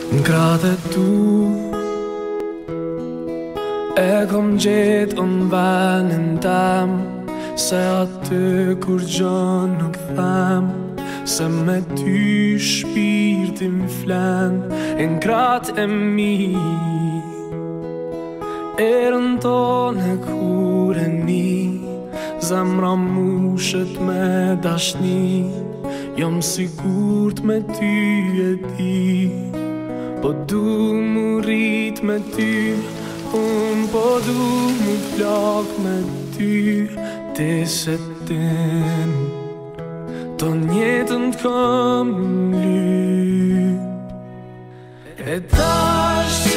Gerade du e kom gjet valen tam se aty kur gjën nuk them se me ty shpirtin flen e ngrat e mi erën tonë kur e ni zemra mushet me dashni jom sigurt me ty e di po du mu rrit me ty po du mu plak me ty ti se tin ton jetën t'kam lyp e tash